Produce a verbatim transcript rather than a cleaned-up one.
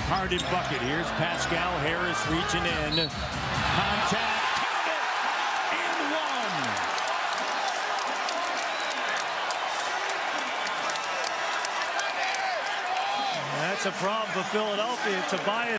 Harded bucket. Here's Pascal Harris reaching in. Contact. Count it. And one. That's a problem for Philadelphia. Tobias